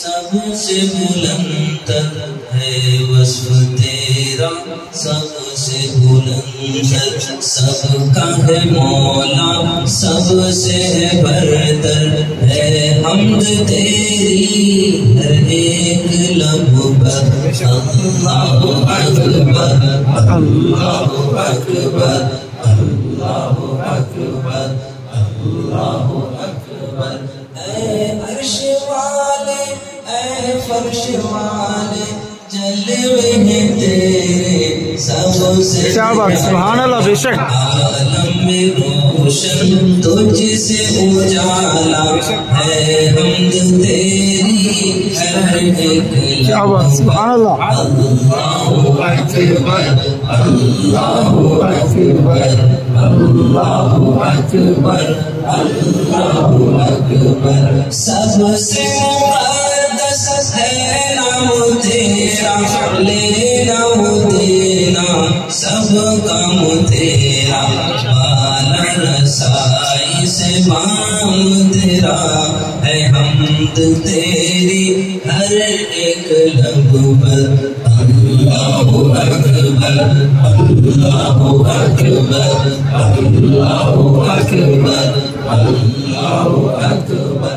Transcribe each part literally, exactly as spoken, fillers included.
سب سے بلند ہے وصف تیرا، سب سے بلند سب کا ہے مولا، سب سے برتر ہے حمد تیری ہر ایک لب پر۔ اللہ اکبر اللہ اکبر اللہ اکبر اللہ اکبر۔ اے عرش والے اے فرش والے جلوے ہیں تیرے سب سے، سبحان اللہ بے شک۔ عالم میں روشن تجھ سے اجالا ہے حمد تیری ہر ایک لب، سبحان اللہ۔ اللہ اکبر اللہ اکبر اللہ اکبر اللہ اکبر۔ سب سے مقدس ہے نام تیرا، لینا دینا سب کام تیرا، بالا رسائی سے بام تیرا ہے حمد تیری ہر ایک لب پر۔ اللہ اکبر اللہ اکبر اللہ اکبر اللہ اکبر۔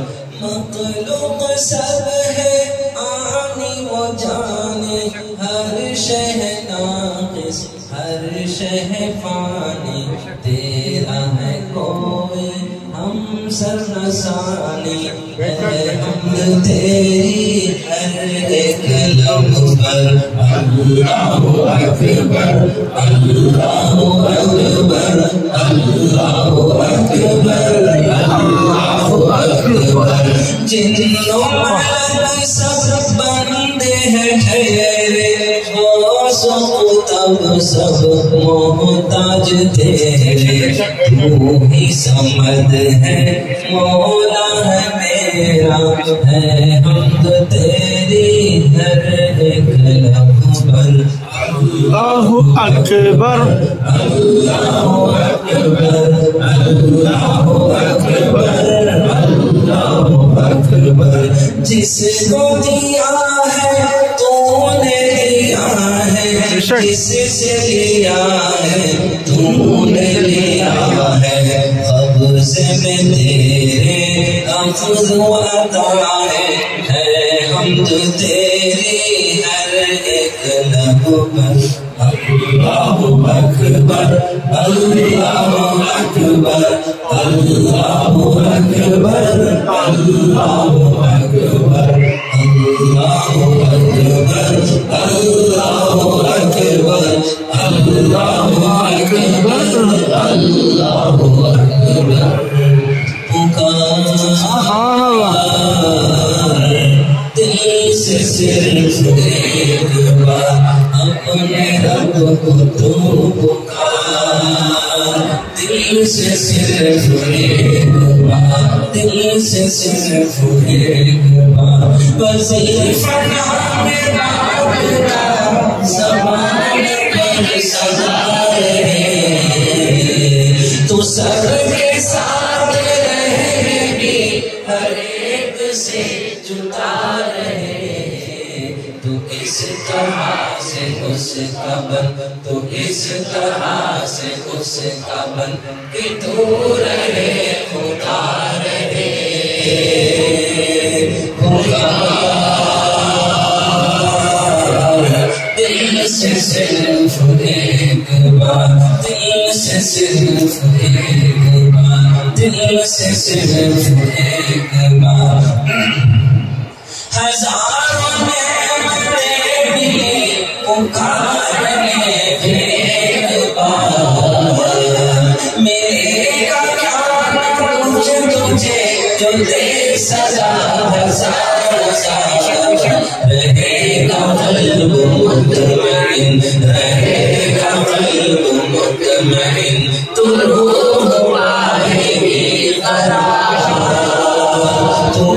مخلوق سب ہے آنی و جانے، ہر شہ ناقص ہر شہ فانی، تیرا ہے کوئی ہم سر نسانی ہے حمد تیری ہر ایک لب پر۔ اللہ اکبر اللہ اکبر اللہ اکبر اللہ اکبر۔ جنوں ملک سب بندے ہیں ٹھہرے، غوث و قطب سب محتاج تیرے، تو ہی سمد ہے مولا ہے میرا، ہے حمد تیری ہر ایک لب پر۔ اللہ اکبر اللہ اکبر اللہ اکبر اللہ اکبر۔ جس کو دیا ہے تو نے لیا ہے، جس سے لیا ہے تو نے لیا ہے، قبض میں تیرے اخذ و عطا ہے، ہے حمد تیری ہر ایک لب پر۔ اللہ اکبر اللہ اکبر اللہ اکبر اللہ اکبر اللہ اکبر اللہ اکبر اللہ اکبر اللہ اکبر۔ سبحان اللہ۔ دل سے صرف ایک بار اپنے رب کو تو پکار، دل سے صرف ایک بار دل سے صرف ایک بار، وظیفہ نام رب کا زبان پر سزا رہے، تو سب کے ساتھ رہے گی ہر ایک سے جدا رہے، تو اس طرح سے اس کا بن تو اس طرح سے اس کا بن کہ تو رہے خدا رہے خدا۔ دل سے صرف ایک بار دل سے صرف ایک بار دل سے صرف ایک بار، ہزاروں نعمتیں بھی پکارنے ایک بار، میرے کا کیا تجھے تجھے جو دے سزا ہزار ہزار، رہے گا قلب مطمئن رہے گا قلب مطمئن، تو روح پائے گی قرار، تو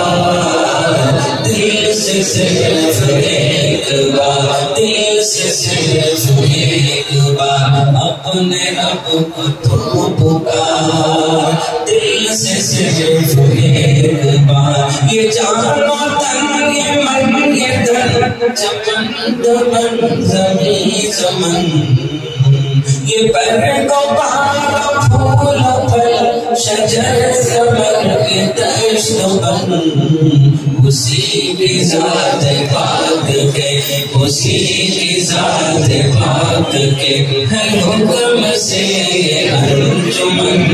دل سے صرف ایک بار دل سے صرف ایک بار اپنے رب کو تو پکار، دل سے صرف ایک بار یہ جان و تن یہ من یہ دھن چمن دمن زمین زمن، یہ برگ و بہار پھول پھل شجر ثمر یہ دشت و بن، اسی کی ذات پاک کے اسی کی ذات پاک کے ہے حکم سے یہ انجمن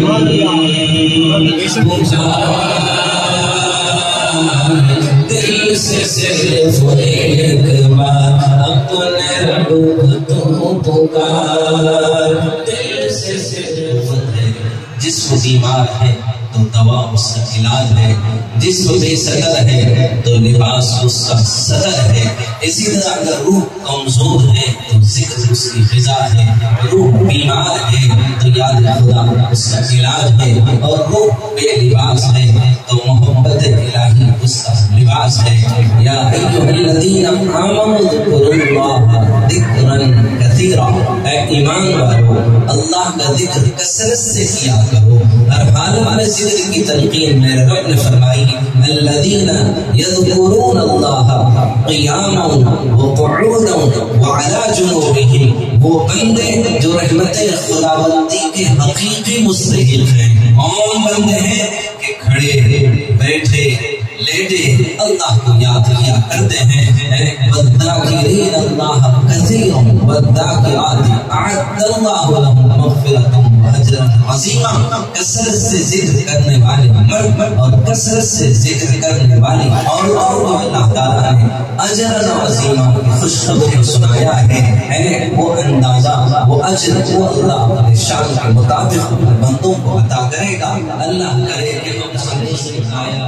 دل سے صرف ایک بار اپنے رب کو تو پکار، دل سے صرف جسم بیمار ہے تو دوا اس کا علاج ہے، جسم بے صدر ہے تو لباس اس کا صدر ہے، اسی طرح اگر روح کمزور ہے تو ذکر اس کی غذا ہے، روح بیمار ہے تو یاد خدا اس کا علاج ہے، اور روح بے لباس ہے تو محبت الہی اس کا لباس ہے۔ یا ایھا الذین آمنوا اذکروا اللہ ذکرا کثیرا، اے ایمان والو اللہ کا ذکر کثرت سے کیا کرو۔ ہر حال میں ذکر کی تلقین میرے رب نے فرمائی الذین یذکرون اللہ قیاما وقعودا وعلی جنوبہم، وہ بندے جو رحمت خداوندی کے حقیقی مستحق ہیں۔ کون بندے ہیں کہ کھڑے بیٹھے لیٹے اللہ کو یاد کیا کرتے ہیں۔ والذاکرین اللہ کثیرا والذاکرات اعد اللہ لهم مغفرۃ واجرا عظیما، کثرت سے ذکر کرنے والے مرد اور کثرت سے ذکر کرنے والی عورتوں کو اللہ تعالیٰ نے اجر عظیما کی خوشخبری سنایا ہے۔ وہ اندازہ وہ اجر وہ اللہ اپنے شان کے مطابق بندوں کو عطا کرے گا۔ اللہ کرے کہ ہم سمجھ سے آیا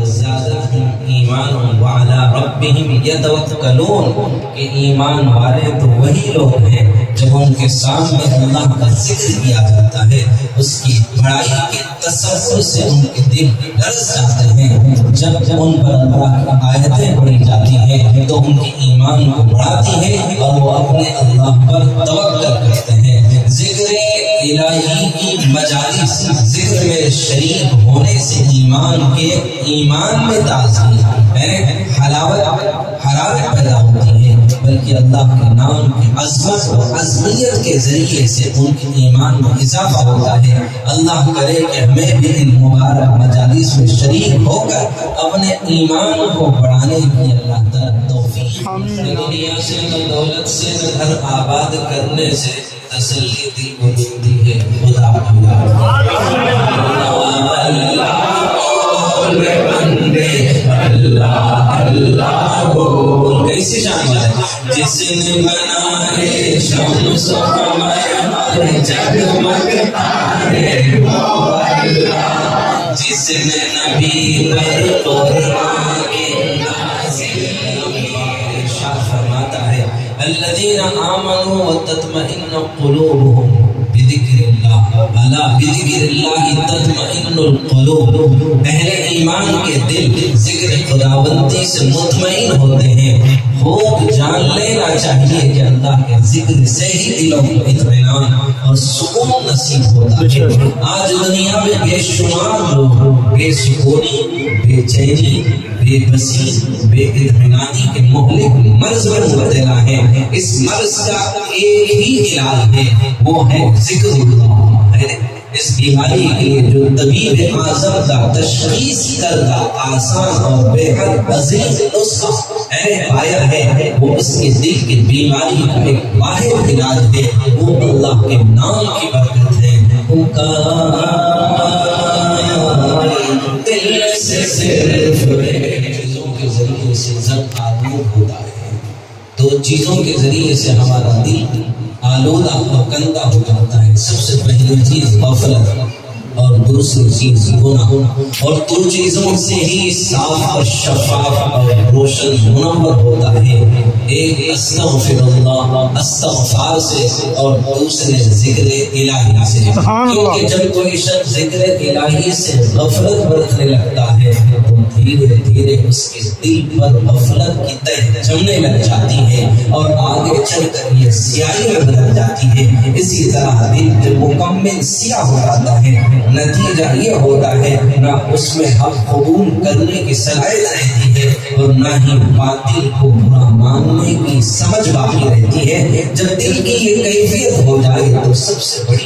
ایمان وعلی ربہم یتوکلون، کہ ایمان والے تو وہی لوگ ہیں جب ان کے سامنے اللہ کا ذکر کیا جاتا ہے اس کی بڑائی کے تصور سے ان کے دل لرز جاتے ہیں، جب ان پر اللہ کی آیتیں پڑھی جاتی ہیں تو ان کے ایمان کو بڑھاتی ہیں اور وہ اپنے اللہ پر توکل کرتے ہیں۔ ذکر الہی کی مجالس ذکر میں شریک ہونے سے ایمان کے ایمان میں تازگی ہے، حلاوت حرارت پیدا ہوتی ہے، بلکہ اللہ کے نام کی عظمت و عظمیت کے ذریعے سے ان کے ایمان میں اضافہ ہوتا ہے۔ اللہ کرے کہ ہمیں بھی ان مبارک مجالس میں شریک ہو کر اپنے ایمان کو بڑھانے کی اللہ تعالیٰ توفیق دے۔ دنیا سے نہ دولت سے نہ گھر آباد کرنے سے تسلی دی ملتی ہے خدا اللہ اللہ بول، کیسے جان جائے جس نے بنائے شمس و قمر جگمگ تارے وہ اللہ، جس نے نبی پر قرآن کے نازل ارشاد فرماتا ہے الذین آمنوا وتطمئن قلوبهم بذکر اللہ، الا بذکر اللہ تطمئن القلوب، اہل ایمان کے دل ذکر خداوندی سے مطمئن ہوتے ہیں۔ خوب جان لینا چاہیے کہ اللہ کے ذکر سے ہی دلوں کو اطمینان اور سکون نصیب ہوتا ہے۔ آج دنیا میں بے شمار لوگ بے سکونی، بے چینی، بے بسی، بے اطمینانی کے مہلک مرض میں مبتلا ہیں۔ اس مرض کا ایک ہی علاج ہے، وہ ہے ذکر اللہ ہے۔ اس بیماری کے لیے جو طبیب اعظم کا تشخیص کردہ آسان اور بے حد عزیز نسخہ ہے پایا ہے، وہ اس کے دل کی بیماری کا ایک واحد علاج ہے، وہ اللہ کے نام کی برکت ہے۔ دل سے صرف چیزوں کے ذریعے سے ضبط آلود ہوتا ہے، دو چیزوں کے ذریعے سے ہمارا دل آلودہ اور گندہ ہو جاتا ہے۔ سب سے پہلی چیز غفلت اور دوسری چیز گناہ، اور دو چیزوں سے ہی صاف اور شفاف اور روشن منور ہوتا ہے۔ ایک استغفر اللہ، استغفار اذکار سے اور دوسرے ذکر الہی سے. کیونکہ جب کوئی شخص ذکر الہی سے غفلت برتنے لگتا ہے تو دھیرے دھیرے اس کے دل پر غفلت کی تہ جمنے لگ جاتی ہے اور آگے چل کر یہ سیاہی بدل جاتی ہے. اسی طرح دل جب مکمل سیاہ ہو جاتا ہے نتیجہ یہ ہوتا ہے نہ اس میں حق قبول کرنے کی صلاحیت رہتی ہے اور نہ ہی باطل کو برا ماننے کی سمجھ باقی رہتی ہے. جب دل کی یہ کیفیت ہو جائے تو سب سے بڑی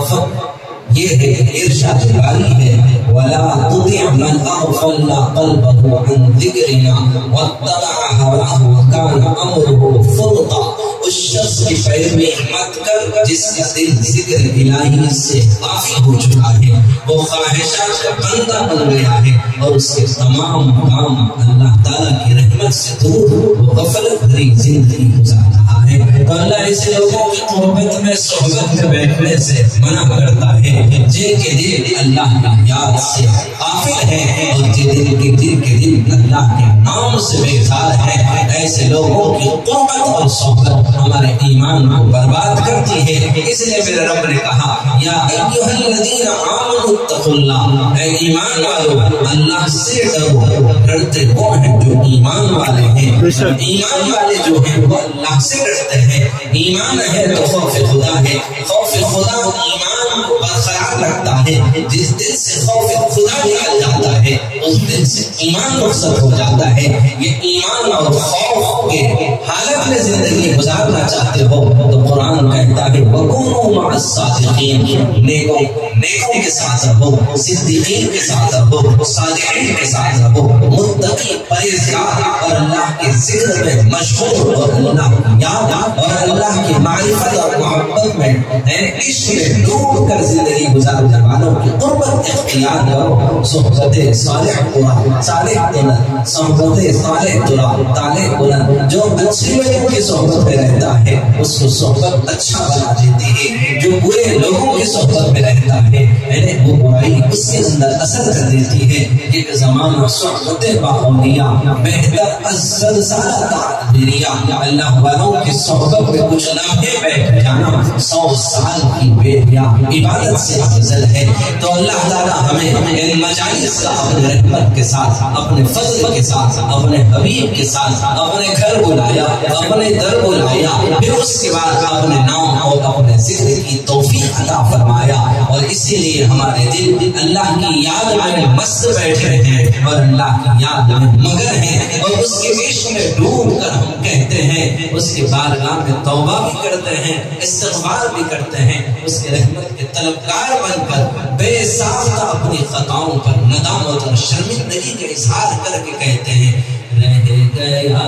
آفت یہ ہے ارشاد باری ہے وَلَا تُطِعْ مَنْ أَغْفَلْنَا قَلْبَهُ عَنْ ذِكْرِنَا وَاتَّبَعَ هَوَاهُ وَكَانَ أَمْرُهُ فُرُطًا. اس شخص کی پیروی مت کر جس کا دل ذکر الہی سے غافل ہو چکا ہے، وہ خواہشات کا بندہ بن گیا ہے اور اس کے تمام کام اللہ تعالیٰ کی رحمت سے دور، وہ غفلت بھری زندگی گزار رہا ہے. تو اللہ ایسے لوگوں کی قربت میں صحبت میں بیٹھنے سے منع کرتا ہے جن کے دل اللہ کی یاد سے غافل ہے اور جن دل کے دل کے دل اللہ کے نام سے بیزار ہے. ایسے لوگوں کی قربت اور صحبت ہمارے ایمان کو برباد کرتی ہے. اس لیے میرے رب نے کہا یا ایھا الذین آمنوا اتقوا اللہ، اے ایمان والو اللہ سے ڈرو. ڈرتے وہ ہیں جو ایمان والے ہیں. ایمان والے جو ہیں وہ اللہ سے ڈرتے ہیں. ایمان ہے تو خوف خدا ہے. خوف خدا ایمان کو برقرار رکھتا ہے. جس دل سے خوف خدا نکل جاتا ہے اس دل سے ایمان رخصت ہو جاتا ہے. یہ ایمان اور خوف کے حالت میں زندگی گزارنا چاہتے ہو تو قرآن کہتا ہے وَكُونُوا مَعَ الصَّادِقِينَ، نیکوں نیکوں کے ساتھ رہو، صدیقین کے ساتھ رہو، صالحین کے ساتھ رہو، متقی پرہیزگار اور اللہ کے ذکر میں مشغول اور اللہ یاد اور اللہ کی معرفت اور محبت میں عشق میں ڈوب کر زندگی گزارنے والوں کی قربت اختیار کرو. صحبت صالح قرآن صالح قرآن صحبت صالح قرآن طالح قرآن جو اچھی لوگوں کی صحبت میں رہتا ہے اس کو صحبت اچھا بنا دیتی ہے. جو برے لوگوں کی صحبت میں رہتا ہے یعنی وہ برائی اس کے اندر اثر کر دیتی ہے. ایک زمانہ صحبت بااولیاء بہتر از زلزلہ تعبیریہ، اللہ والوں کی صحبت میں کچھ لمحے بیٹھ جانا سو سال کی بیدیا عبادت سے افضل ہے. تو اللہ تعالیٰ ہمیں ان مجالس کا اپنے رحمت کے ساتھ، اپنے فضل کے ساتھ، اپنے حبیب کے ساتھ اپنے گھر بلایا، اپنے در بلایا، پھر اس کے بعد اپنے نام اور اپنے ذکر کی توفیق عطا فرمایا. اور اسی لیے ہمارے دل اللہ کی یاد میں مست بیٹھے ہیں اور اللہ کی یاد میں مگر ہیں اور اس کے عشق میں ڈوب کر ہم کہتے ہیں، اس کے بارگاہ میں توبہ بھی کرتے ہیں، استغفار بھی کرتے ہیں، اس کے رحمت کے طلبگار بن کر بے ساختہ اپنی خطاؤں پر ندامت اور شرمندگی کا اظہار کر کے کہتے ہیں رہ گیا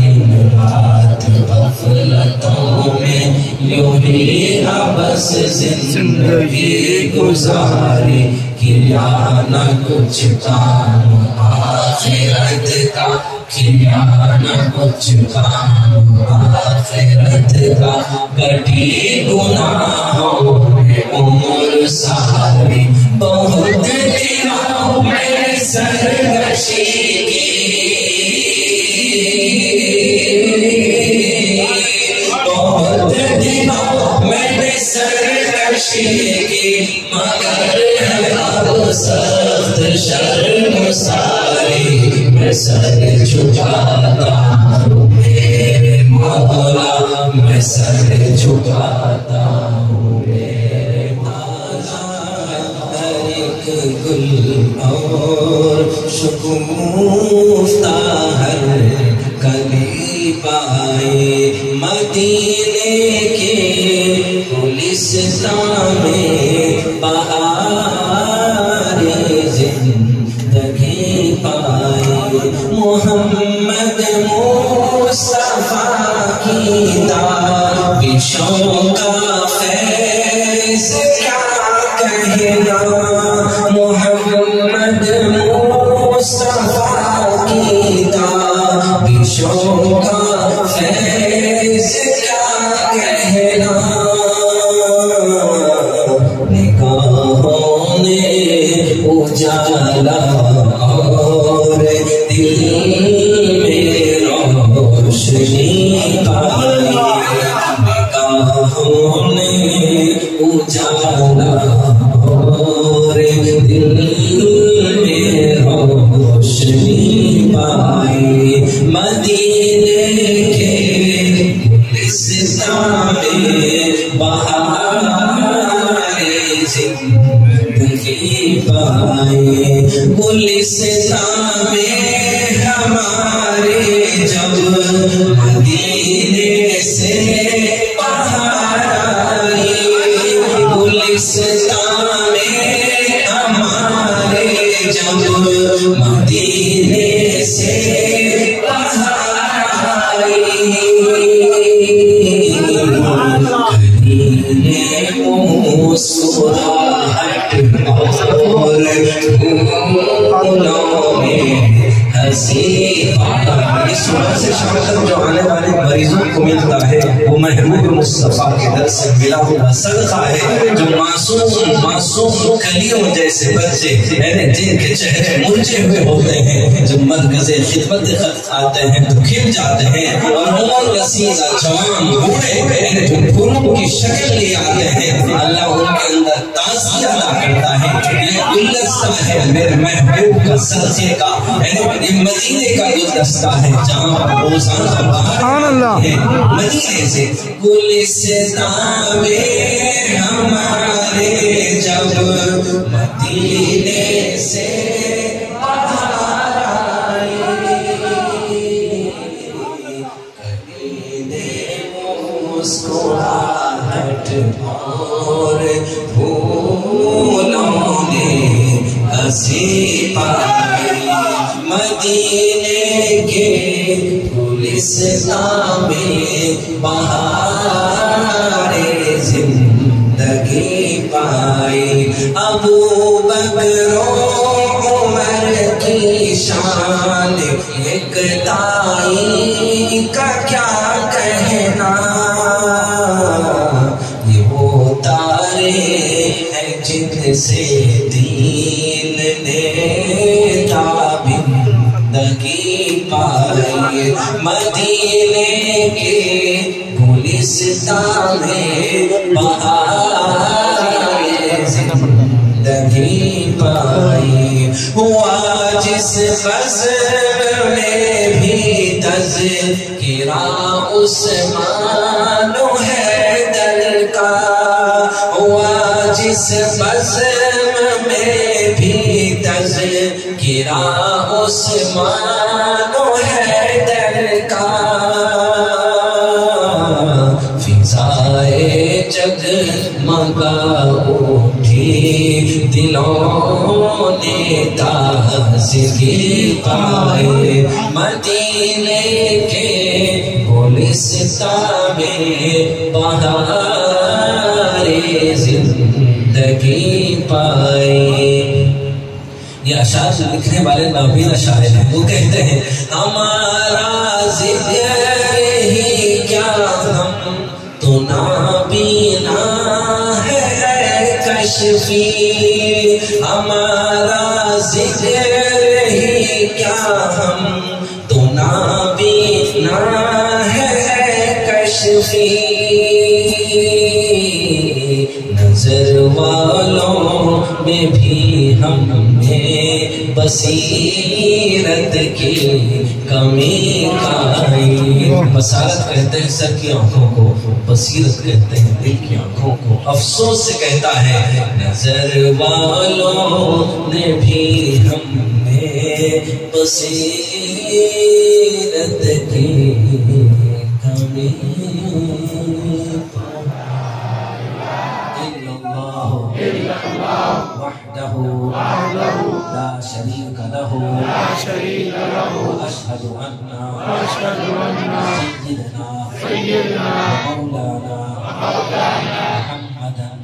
دن رات غفلتوں میں یوں ہی بس زندگی گزاری کیا نہ کچھ کام آخرت کا، کیا نہ کچھ کام آخرت کا، کٹی گناہوں میں عمر ساری بہت دنوں میں سرگشی کی، بہت دنوں میں سرگشی کی، مگر ہے اب سخت شرم ساری میں سر جھکاتا ہوں میرے مولا، میں سر جھکاتا ہوں میرے مولا. ہر ایک گل اور شکوفتہ ہر کلی پائے مدینے کے گلستان میں بہار زندگی پائے. محمد مصطفیٰ کی دعوشوں کا فیض کیا کہنا، محمد مصطفیٰ کی دعوشوں کا فیض کیا کہنا. نگاہوں نے اجالا اور دل میں روشنی پائی، نگاہوں راہوں نے اجالا اور دل میں روشنی پائی مدینے کے گلستان میں بہار زندگی پائی گلستان میں ہمارے جب مدینے سے بہار آئی گلستان میں ہمارے جب مدینے سے بہار آئی مسکراہٹ اور پھولوں میں ہنسی اس وجہ سے شام تک جو آنے والے مریضوں کو ملتا ہے وہ محبوب مصطفیٰ کے در سے ملا ہوا صدقہ ہے جو معصوم معصوم کلیوں جیسے بچے جن کے چہرے مرجھے ہوئے ہوتے ہیں جب مرکز خدمت خط آتے ہیں تو کھل جاتے ہیں اور عمر رسیدہ جوان بوڑھے پھولوں کی شکل لے آتے ہیں اللہ ان کے اندر تازگی عطا کرتا ہے یہ گلدستہ ہے میرے محبوب کا صدقے کا یہ مدینے کا گلدستہ ہے جہاں پر روزانہ سبحان اللہ مدینے سے گلستان میں ہمارے جب مدینے سے بہار آئی کلیدے مسکراہٹ اور پھولوں نے ہنسی پائی مدینے کے گلستان میں بہار زندگی پائی ابو بکر و عمر کی شان یکتائی کا کیا کہنا یہ وہ تارے ہیں جن سے دین نے تابندگی پائی مدینے کے گلستان میں بہار زندگی پائی ہوا جس فضل میں بھی تذکرہ عثمان و حیدر کا ہوا جس فضل میں بھی تذکرہ عثمان و حیدر کا فضائے جگ مگا اٹھی دلوں نے تازگی پائے مدینے کے گلستان میں بہار زندگی پائے یہ اشعار لکھنے والے نابینا شاعر ہیں وہ کہتے ہیں ہمارا ذکر ہی کیا ہم تو نابینا ہے کشفی ہمارا ذکر ہی کیا ہم تو نابینا ہے کشفی نظر والوں میں بھی ہم نے بصیرت کی کمی پائی بصارت کہتے ہیں سر کی آنکھوں کو بصیرت کہتے ہیں دل کی آنکھوں کو افسوس سے کہتا ہے نظر والوں نے بھی ہم نے بصیرت کی کمی وحده لا شريك له وأشهد أن سيدنا ومولانا محمدا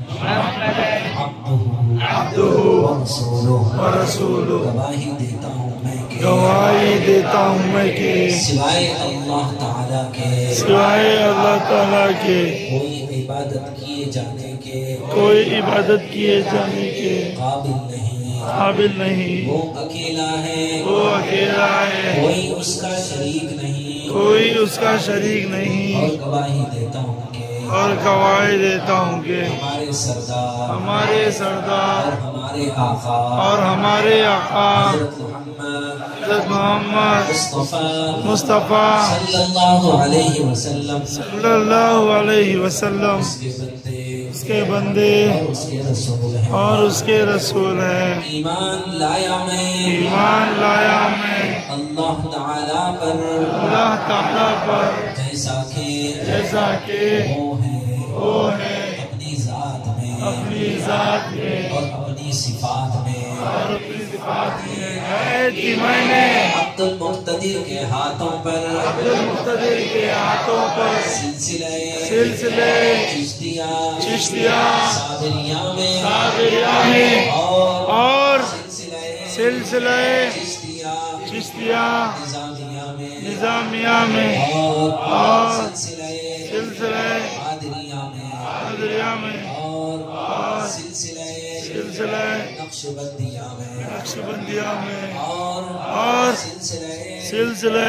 عبده ورسوله گواہی دیتا ہوں میں کہ گواہی دیتا ہوں میں کہ سوائے اللہ تعالیٰ کے سوائے اللہ تعالیٰ کے کوئی عبادت کیے جانے کے کوئی عبادت کیے جانے کے قابل نہیں قابل نہیں وہ اکیلا ہے وہ اکیلا ہے کوئی اس کا شریک نہیں کوئی اس کا شریک نہیں اور گواہی دیتا ہوں کہ اور گواہی دیتا ہوں کہ ہمارے سردار ہمارے سردار اور ہمارے آقا اور ہمارے آقا حضرت محمد حضرت محمد مصطفیٰ مصطفیٰ صلی اللہ علیہ وسلم صلی اللہ علیہ وسلم اس کے بندے اس کے بندے اور اس کے رسول ہیں اور اس کے رسول ہیں۔ ایمان لایا میں ایمان لایا میں اللہ تعالیٰ پر اللہ تعالیٰ پر جیسا کہ جیسا کہ وہ ہے وہ ہے اپنی ذات میں اپنی ذات میں اور اپنی صفات میں اور اپنی صفات میں ہے کہ میں نے عبد المقتدر کے ہاتھوں پر عبد المقتدر کے ہاتھوں پر سلسلے سلسلے چشتیہ چشتیہ صادریہ میں صادریہ میں اور اور سلسلے سلسلے چشتیہ چشتیہ نظامیہ میں نظامیہ میں اور اور سلسلے سلسلے قادریہ میں قادریہ میں اور سلسلے سلسلے نقش بندیہ میں نقش بندیہ میں اور اور سلسلے سلسلے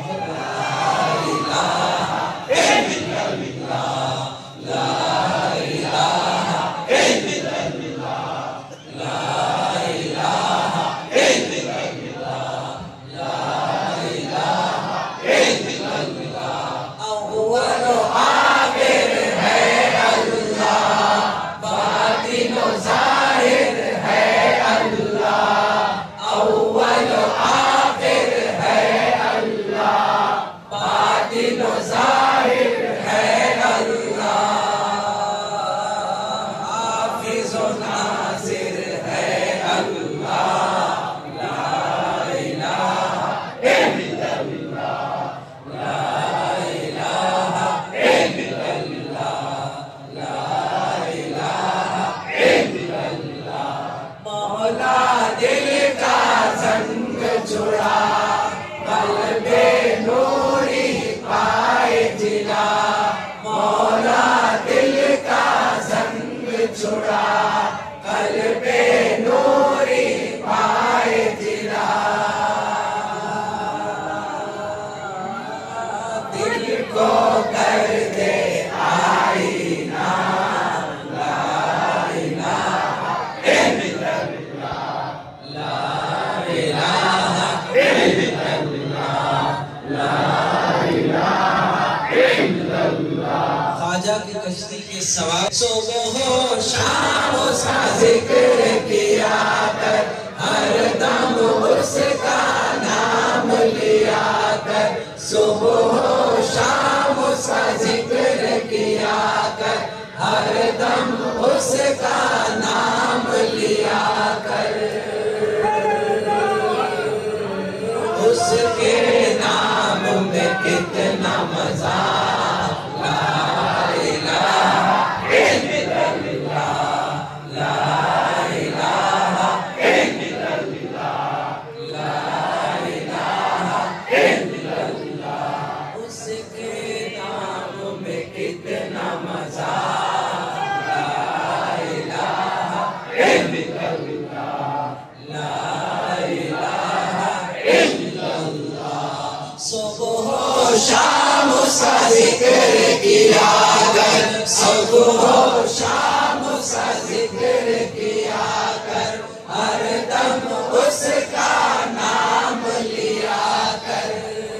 خواجہ کی کشتی کے سوار صبح ہو شام ہو سا ذکر کیا کر ہر دم اس کا نام لیا کر صبح ہو شام ہو سا ذکر کیا کر ہر دم اس کا نام لیا کر اس کے نام میں کتنا مزہ شام سا ذکر کیا کر صبح شام سا ذکر کیا کر ہر دم اس کا نام لیا کر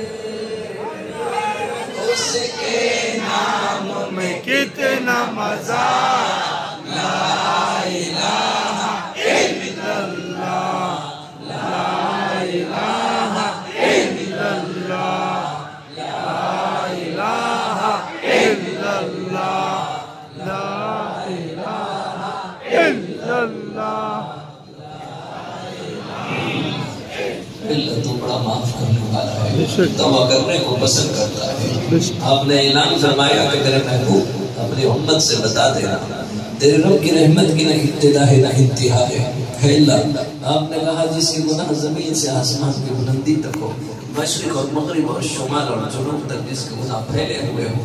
اس کے نام میں کتنا مزہ لا الہ الا اللہ لا الہ الا اللہ اللہ تو بڑا معاف کرنے والا ہے، توبہ کرنے کو پسند کرتا ہے۔ آپ نے اعلان فرمایا کہ تیرے محبوب اپنی امت سے بتا دینا تیرے رب کی رحمت کی نہ ابتدا ہے نہ انتہا ہے۔ ہے اللہ، آپ نے کہا جس کی گناہ زمین سے آسمان کی بلندی تک ہو، مشرق اور مغرب اور شمال اور جنوب تک جس کے گناہ پھیلے ہوئے ہو،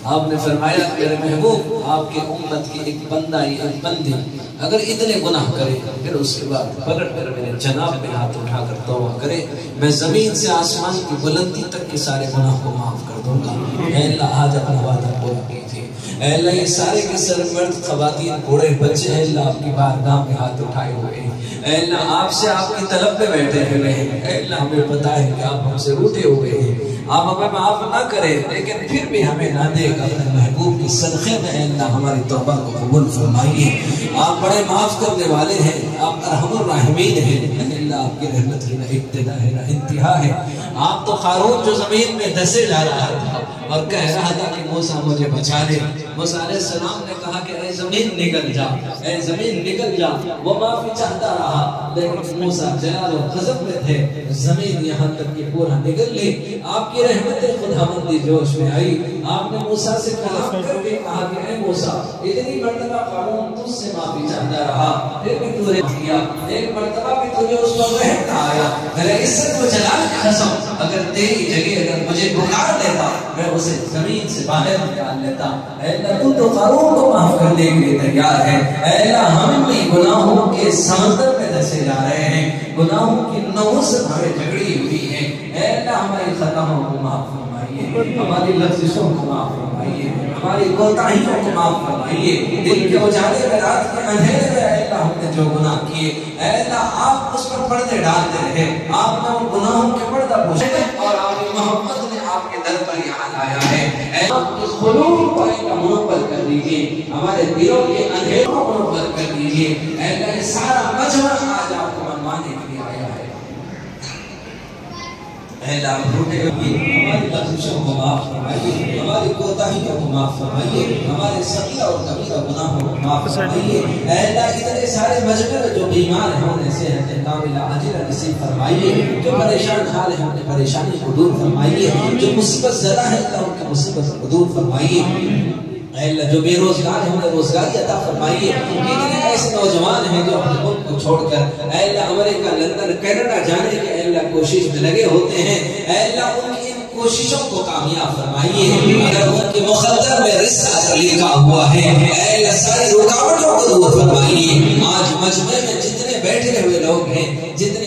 آپ نے فرمایا میرے محبوب آپ کے امت کی ایک بندہ ایک بندی اگر اتنے گناہ کرے پھر اس کے بعد پلٹ کر میرے جناب میں ہاتھ اٹھا کر توبہ کرے، میں زمین سے آسمان کی بلندی تک کے سارے گناہ کو معاف کر دوں گا۔ اے اللہ آج اپنا وعدہ پورا کیجیے۔ اے اللہ یہ سارے کے سر مرد خواتین بوڑھے بچے اے اللہ آپ کی بارگاہ میں ہاتھ اٹھائے ہوئے ہیں، اے اللہ آپ سے آپ کی طلب میں بیٹھے ہوئے ہیں، اے اللہ ہمیں پتہ ہے کہ آپ ہم سے روٹے ہوئے ہیں، آپ ہمیں معاف نہ کریں لیکن پھر بھی ہمیں نہ دے گا اپنے محبوب کی صدقے میں اے اللہ ہماری توبہ کو قبول فرمائیے۔ آپ بڑے معاف کرنے والے ہیں، آپ ارحم الراحمین ہیں، اے اللہ آپ کی رحمت کی نہ ابتدا ہے نہ انتہا ہے۔ آپ تو قارون جو زمین میں دھسے جا رہا تھا اور کہہ رہا تھا کہ موسیٰ مجھے بچا لے، موسیٰ علیہ السلام نے کہا کہ اے زمین نکل جا، اے زمین نکل جا، وہ معافی چاہتا رہا لیکن موسیٰ جلال و غضب میں تھے، زمین یہاں تک کہ پورا نکل لی۔ آپ کی رحمت خداوندی جوش میں آئی، آپ نے موسیٰ سے کلام کر کے کہا کہ اے موسیٰ اتنی مرتبہ قارون تجھ سے معافی چاہتا رہا پھر بھی تو نے کیا، ایک مرتبہ بھی تجھے اس پر رحم نہ آیا، میرے عزت و جلال کی قسم اگر تیری جگہ اگر مجھے پکار لیتا میں اسے زمین سے باہر نکال لیتا۔ اے اللہ تو تو قارون کو معاف کرنے کے لیے تیار ہے، اے اللہ ہم بھی گناہوں کے سمندر میں دھسے جا رہے ہیں، گناہوں کی نوح سے ہمیں جھگڑی ہوئی ہے، اے اللہ ہماری خطاؤں کو معاف فرمائیے، ہماری لفظوں کو معاف فرمائیے، ہماری کوتاہیوں کو معاف فرمائیے، دل کے اجالے میں رات کے اندھیرے میں اے اللہ ہم نے جو گناہ کیے اے اللہ آپ اس پر پردے ڈالتے رہے، آپ نے ان گناہوں کے پردہ پوچھے اور آپ کی محبت نے آپ کے در پر یہاں لایا ہے۔ اے اللہ اس قلوب کو ایک منور کر دیجئے، ہمارے دلوں کے اندھیروں کو منور کر دیجئے، اے اللہ یہ سارا مجمع آج آپ کو منوانے کے لیے آیا ہے۔ اے اللہ آپ روٹے ہوئے ہماری لفظوں کو معاف فرمائیے، ہماری کوتاہیوں کو معاف فرمائیے، ہمارے صغیرہ اور کبیرہ گناہوں کو معاف فرمائیے۔ اے اللہ اتنے سارے مجمع جو بیمار ہیں انہیں صحت کاملہ عاجلہ نصیب فرمائیے، جو پریشان حال ہیں انہیں پریشانی کو دور فرمائیے، جو مصیبت زدہ ہے اللہ ان کی مصیبت کو دور فرمائیے۔ اے اللہ جو بے روزگار ہیں انہیں روزگاری عطا فرمائیے، کتنے ایسے نوجوان ہیں جو اپنے ملک کو چھوڑ کر اے اللہ امریکہ لندن کینیڈا جانے کے اے اللہ کوشش میں لگے ہوتے ہیں، اے اللہ ان کی ان کوششوں کو کامیاب فرمائیے۔ اگر ان کے مقدر میں رزق لکھا ہوا ہے اے اللہ ساری رکاوٹوں کو دور فرمائیے۔ آج مجمع میں جتنے بیٹھے ہوئے لوگ ہیں، جتنے